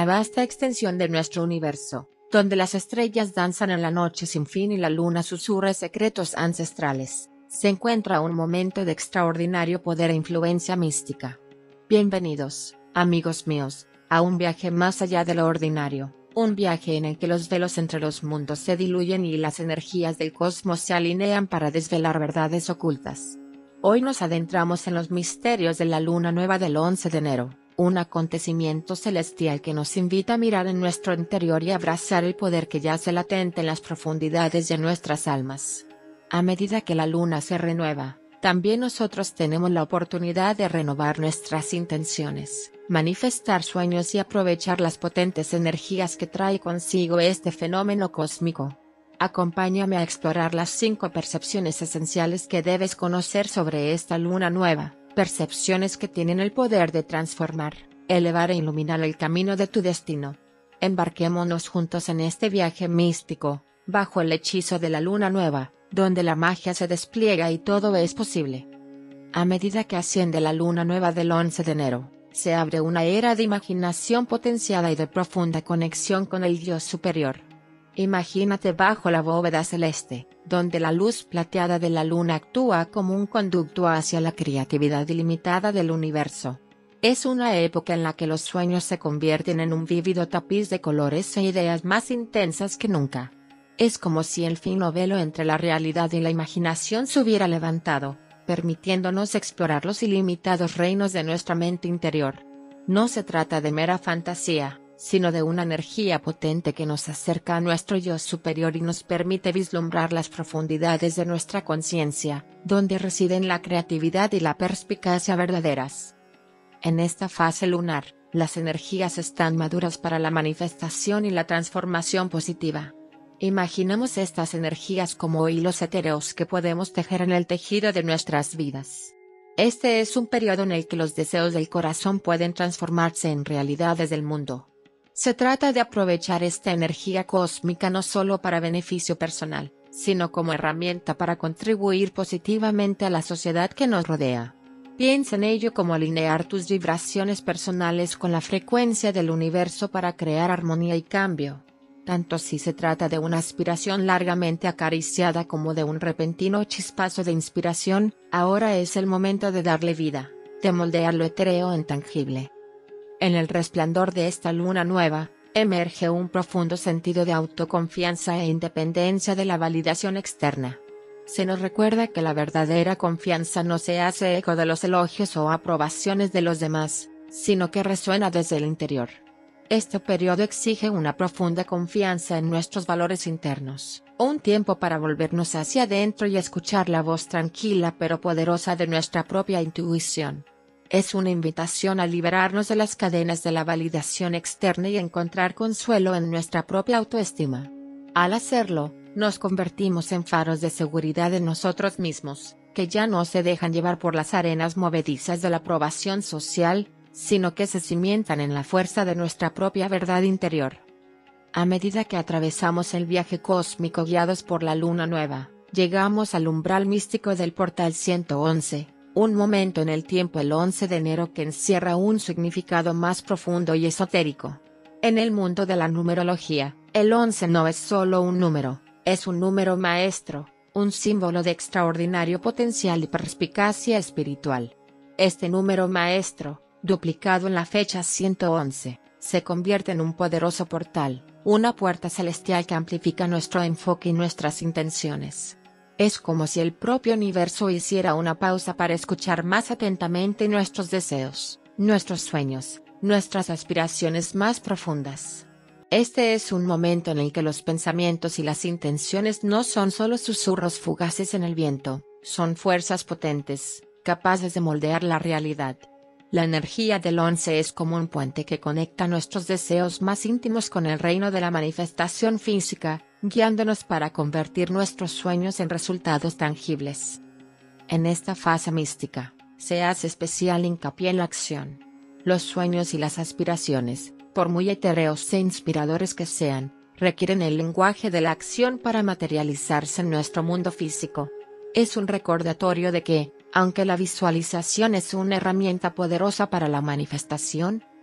vasta extensión de nuestro universo, donde las estrellas danzan en la noche sin fin y la luna susurra secretos ancestrales, se encuentra un momento de extraordinario poder e influencia mística. Bienvenidos, amigos míos, a un viaje más allá de lo ordinario, un viaje en el que los velos entre los mundos se diluyen y las energías del cosmos se alinean para desvelar verdades ocultas. Hoy nos adentramos en los misterios de la luna nueva del 11 de enero. Un acontecimiento celestial que nos invita a mirar en nuestro interior y abrazar el poder que yace latente en las profundidades de nuestras almas. A medida que la luna se renueva, también nosotros tenemos la oportunidad de renovar nuestras intenciones, manifestar sueños y aprovechar las potentes energías que trae consigo este fenómeno cósmico. Acompáñame a explorar las 5 percepciones esenciales que debes conocer sobre esta luna nueva. Percepciones que tienen el poder de transformar, elevar e iluminar el camino de tu destino. Embarquémonos juntos en este viaje místico, bajo el hechizo de la luna nueva, donde la magia se despliega y todo es posible. A medida que asciende la luna nueva del 11 de enero, se abre una era de imaginación potenciada y de profunda conexión con el Dios superior. Imagínate bajo la bóveda celeste, donde la luz plateada de la luna actúa como un conducto hacia la creatividad ilimitada del universo. Es una época en la que los sueños se convierten en un vívido tapiz de colores e ideas más intensas que nunca. Es como si el fino velo entre la realidad y la imaginación se hubiera levantado, permitiéndonos explorar los ilimitados reinos de nuestra mente interior. No se trata de mera fantasía, sino de una energía potente que nos acerca a nuestro yo superior y nos permite vislumbrar las profundidades de nuestra conciencia, donde residen la creatividad y la perspicacia verdaderas. En esta fase lunar, las energías están maduras para la manifestación y la transformación positiva. Imaginemos estas energías como hilos etéreos que podemos tejer en el tejido de nuestras vidas. Este es un periodo en el que los deseos del corazón pueden transformarse en realidades del mundo. Se trata de aprovechar esta energía cósmica no solo para beneficio personal, sino como herramienta para contribuir positivamente a la sociedad que nos rodea. Piensa en ello como alinear tus vibraciones personales con la frecuencia del universo para crear armonía y cambio. Tanto si se trata de una aspiración largamente acariciada como de un repentino chispazo de inspiración, ahora es el momento de darle vida, de moldear lo etéreo en tangible. En el resplandor de esta luna nueva, emerge un profundo sentido de autoconfianza e independencia de la validación externa. Se nos recuerda que la verdadera confianza no se hace eco de los elogios o aprobaciones de los demás, sino que resuena desde el interior. Este periodo exige una profunda confianza en nuestros valores internos, un tiempo para volvernos hacia adentro y escuchar la voz tranquila pero poderosa de nuestra propia intuición. Es una invitación a liberarnos de las cadenas de la validación externa y encontrar consuelo en nuestra propia autoestima. Al hacerlo, nos convertimos en faros de seguridad en nosotros mismos, que ya no se dejan llevar por las arenas movedizas de la aprobación social, sino que se cimientan en la fuerza de nuestra propia verdad interior. A medida que atravesamos el viaje cósmico guiados por la luna nueva, llegamos al umbral místico del portal 111. Un momento en el tiempo el 11 de enero que encierra un significado más profundo y esotérico. En el mundo de la numerología, el 11 no es solo un número, es un número maestro, un símbolo de extraordinario potencial y perspicacia espiritual. Este número maestro, duplicado en la fecha 111, se convierte en un poderoso portal, una puerta celestial que amplifica nuestro enfoque y nuestras intenciones. Es como si el propio universo hiciera una pausa para escuchar más atentamente nuestros deseos, nuestros sueños, nuestras aspiraciones más profundas. Este es un momento en el que los pensamientos y las intenciones no son solo susurros fugaces en el viento, son fuerzas potentes, capaces de moldear la realidad. La energía del 11 es como un puente que conecta nuestros deseos más íntimos con el reino de la manifestación física, guiándonos para convertir nuestros sueños en resultados tangibles. En esta fase mística, se hace especial hincapié en la acción. Los sueños y las aspiraciones, por muy etéreos e inspiradores que sean, requieren el lenguaje de la acción para materializarse en nuestro mundo físico. Es un recordatorio de que, aunque la visualización es una herramienta poderosa para la manifestación,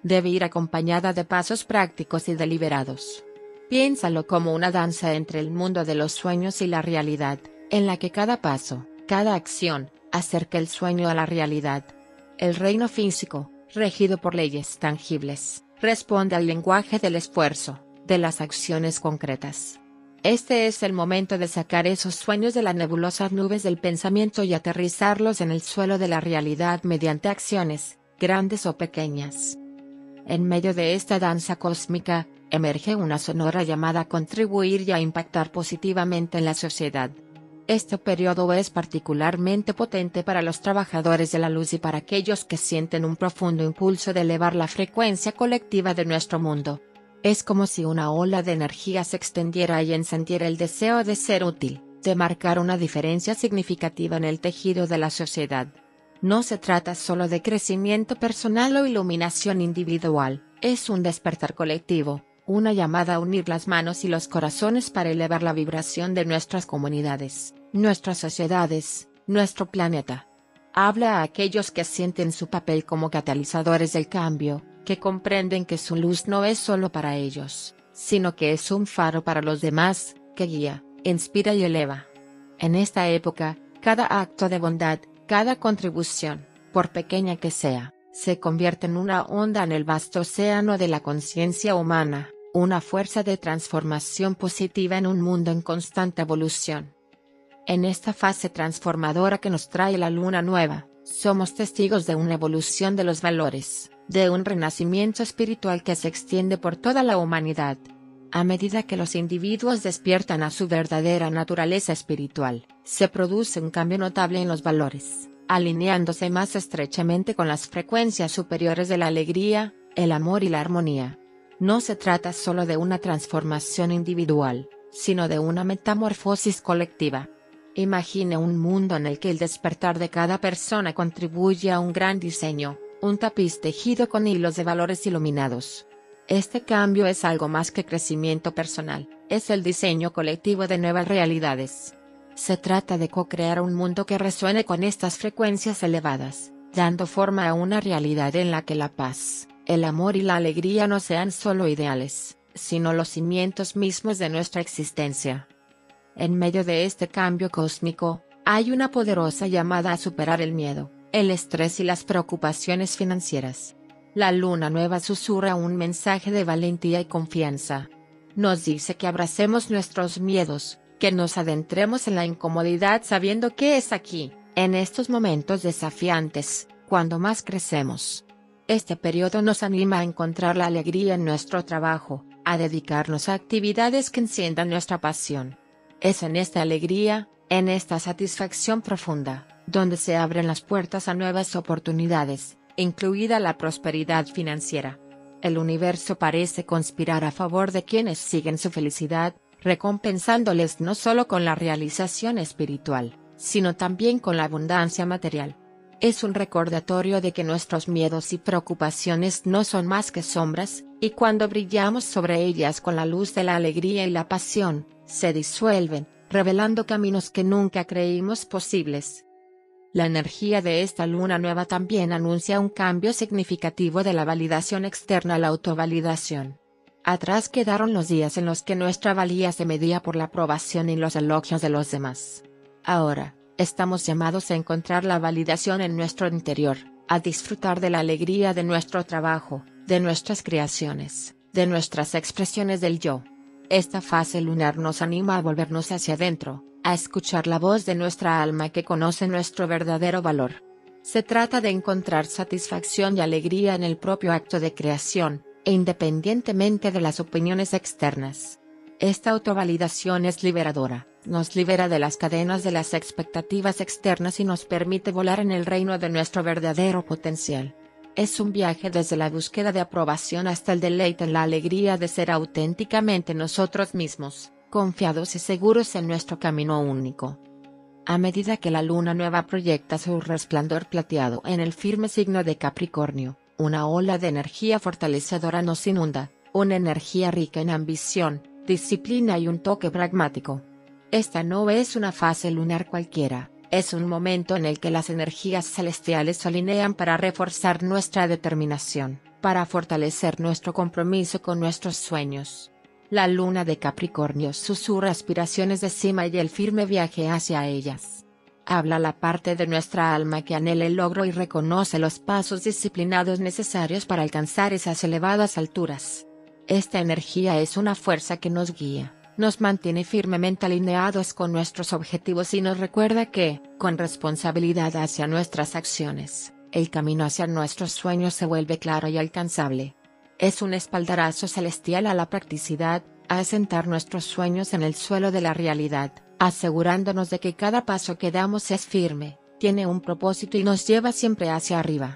debe ir acompañada de pasos prácticos y deliberados. Piénsalo como una danza entre el mundo de los sueños y la realidad, en la que cada paso, cada acción, acerca el sueño a la realidad. El reino físico, regido por leyes tangibles, responde al lenguaje del esfuerzo, de las acciones concretas. Este es el momento de sacar esos sueños de las nebulosas nubes del pensamiento y aterrizarlos en el suelo de la realidad mediante acciones, grandes o pequeñas. En medio de esta danza cósmica, emerge una sonora llamada a contribuir y a impactar positivamente en la sociedad. Este periodo es particularmente potente para los trabajadores de la luz y para aquellos que sienten un profundo impulso de elevar la frecuencia colectiva de nuestro mundo. Es como si una ola de energía se extendiera y encendiera el deseo de ser útil, de marcar una diferencia significativa en el tejido de la sociedad. No se trata solo de crecimiento personal o iluminación individual, es un despertar colectivo, una llamada a unir las manos y los corazones para elevar la vibración de nuestras comunidades, nuestras sociedades, nuestro planeta. Habla a aquellos que sienten su papel como catalizadores del cambio, que comprenden que su luz no es solo para ellos, sino que es un faro para los demás, que guía, inspira y eleva. En esta época, cada acto de bondad, cada contribución, por pequeña que sea, se convierte en una onda en el vasto océano de la conciencia humana, una fuerza de transformación positiva en un mundo en constante evolución. En esta fase transformadora que nos trae la luna nueva, somos testigos de una evolución de los valores, de un renacimiento espiritual que se extiende por toda la humanidad. A medida que los individuos despiertan a su verdadera naturaleza espiritual, se produce un cambio notable en los valores, alineándose más estrechamente con las frecuencias superiores de la alegría, el amor y la armonía. No se trata solo de una transformación individual, sino de una metamorfosis colectiva. Imagine un mundo en el que el despertar de cada persona contribuye a un gran diseño, un tapiz tejido con hilos de valores iluminados. Este cambio es algo más que crecimiento personal, es el diseño colectivo de nuevas realidades. Se trata de co-crear un mundo que resuene con estas frecuencias elevadas, dando forma a una realidad en la que la paz, el amor y la alegría no sean solo ideales, sino los cimientos mismos de nuestra existencia. En medio de este cambio cósmico, hay una poderosa llamada a superar el miedo, el estrés y las preocupaciones financieras. La luna nueva susurra un mensaje de valentía y confianza. Nos dice que abracemos nuestros miedos, que nos adentremos en la incomodidad sabiendo que es aquí, en estos momentos desafiantes, cuando más crecemos. Este periodo nos anima a encontrar la alegría en nuestro trabajo, a dedicarnos a actividades que enciendan nuestra pasión. Es en esta alegría, en esta satisfacción profunda, donde se abren las puertas a nuevas oportunidades, incluida la prosperidad financiera. El universo parece conspirar a favor de quienes siguen su felicidad, recompensándoles no solo con la realización espiritual, sino también con la abundancia material. Es un recordatorio de que nuestros miedos y preocupaciones no son más que sombras, y cuando brillamos sobre ellas con la luz de la alegría y la pasión, se disuelven, revelando caminos que nunca creímos posibles. La energía de esta luna nueva también anuncia un cambio significativo de la validación externa a la autovalidación. Atrás quedaron los días en los que nuestra valía se medía por la aprobación y los elogios de los demás. Ahora, estamos llamados a encontrar la validación en nuestro interior, a disfrutar de la alegría de nuestro trabajo, de nuestras creaciones, de nuestras expresiones del yo. Esta fase lunar nos anima a volvernos hacia adentro, a escuchar la voz de nuestra alma que conoce nuestro verdadero valor. Se trata de encontrar satisfacción y alegría en el propio acto de creación, e independientemente de las opiniones externas. Esta autovalidación es liberadora, nos libera de las cadenas de las expectativas externas y nos permite volar en el reino de nuestro verdadero potencial. Es un viaje desde la búsqueda de aprobación hasta el deleite en la alegría de ser auténticamente nosotros mismos, confiados y seguros en nuestro camino único. A medida que la luna nueva proyecta su resplandor plateado en el firme signo de Capricornio, una ola de energía fortalecedora nos inunda, una energía rica en ambición, disciplina y un toque pragmático. Esta no es una fase lunar cualquiera, es un momento en el que las energías celestiales se alinean para reforzar nuestra determinación, para fortalecer nuestro compromiso con nuestros sueños. La luna de Capricornio susurra aspiraciones de cima y el firme viaje hacia ellas. Habla la parte de nuestra alma que anhela el logro y reconoce los pasos disciplinados necesarios para alcanzar esas elevadas alturas. Esta energía es una fuerza que nos guía, nos mantiene firmemente alineados con nuestros objetivos y nos recuerda que, con responsabilidad hacia nuestras acciones, el camino hacia nuestros sueños se vuelve claro y alcanzable. Es un espaldarazo celestial a la practicidad, a asentar nuestros sueños en el suelo de la realidad, asegurándonos de que cada paso que damos es firme, tiene un propósito y nos lleva siempre hacia arriba.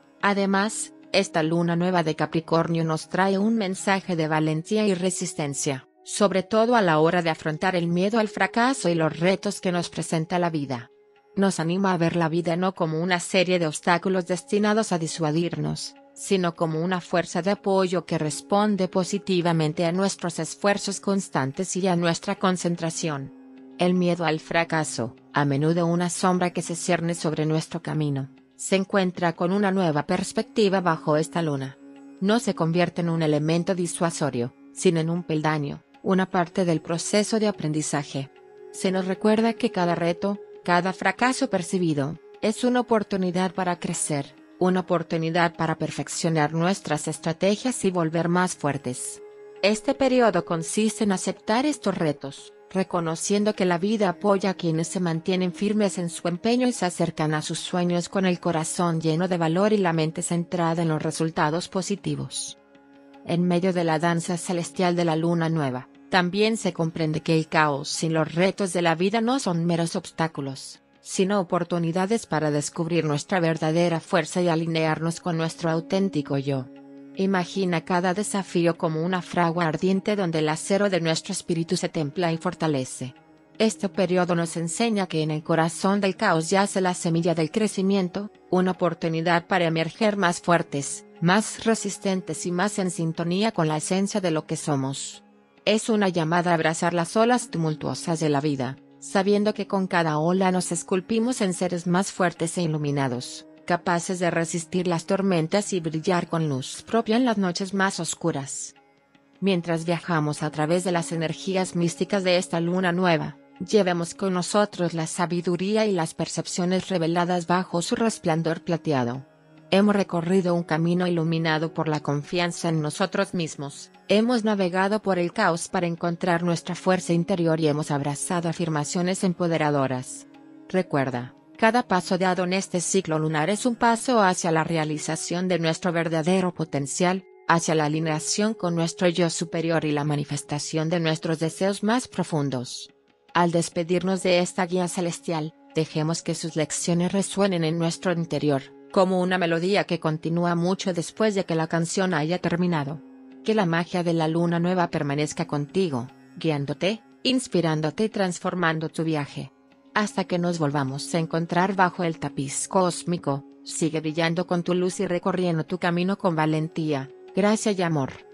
Además, esta luna nueva de Capricornio nos trae un mensaje de valentía y resistencia, sobre todo a la hora de afrontar el miedo al fracaso y los retos que nos presenta la vida. Nos anima a ver la vida no como una serie de obstáculos destinados a disuadirnos, sino como una fuerza de apoyo que responde positivamente a nuestros esfuerzos constantes y a nuestra concentración. El miedo al fracaso, a menudo una sombra que se cierne sobre nuestro camino, se encuentra con una nueva perspectiva bajo esta luna. No se convierte en un elemento disuasorio, sino en un peldaño, una parte del proceso de aprendizaje. Se nos recuerda que cada reto, cada fracaso percibido, es una oportunidad para crecer, una oportunidad para perfeccionar nuestras estrategias y volver más fuertes. Este periodo consiste en aceptar estos retos, reconociendo que la vida apoya a quienes se mantienen firmes en su empeño y se acercan a sus sueños con el corazón lleno de valor y la mente centrada en los resultados positivos. En medio de la danza celestial de la luna nueva, también se comprende que el caos y los retos de la vida no son meros obstáculos, sino oportunidades para descubrir nuestra verdadera fuerza y alinearnos con nuestro auténtico yo. Imagina cada desafío como una fragua ardiente donde el acero de nuestro espíritu se templa y fortalece. Este periodo nos enseña que en el corazón del caos yace la semilla del crecimiento, una oportunidad para emerger más fuertes, más resistentes y más en sintonía con la esencia de lo que somos. Es una llamada a abrazar las olas tumultuosas de la vida, sabiendo que con cada ola nos esculpimos en seres más fuertes e iluminados, capaces de resistir las tormentas y brillar con luz propia en las noches más oscuras. Mientras viajamos a través de las energías místicas de esta luna nueva, llevemos con nosotros la sabiduría y las percepciones reveladas bajo su resplandor plateado. Hemos recorrido un camino iluminado por la confianza en nosotros mismos, hemos navegado por el caos para encontrar nuestra fuerza interior y hemos abrazado afirmaciones empoderadoras. Recuerda, cada paso dado en este ciclo lunar es un paso hacia la realización de nuestro verdadero potencial, hacia la alineación con nuestro yo superior y la manifestación de nuestros deseos más profundos. Al despedirnos de esta guía celestial, dejemos que sus lecciones resuenen en nuestro interior, como una melodía que continúa mucho después de que la canción haya terminado. Que la magia de la luna nueva permanezca contigo, guiándote, inspirándote y transformando tu viaje. Hasta que nos volvamos a encontrar bajo el tapiz cósmico, sigue brillando con tu luz y recorriendo tu camino con valentía, gracia y amor.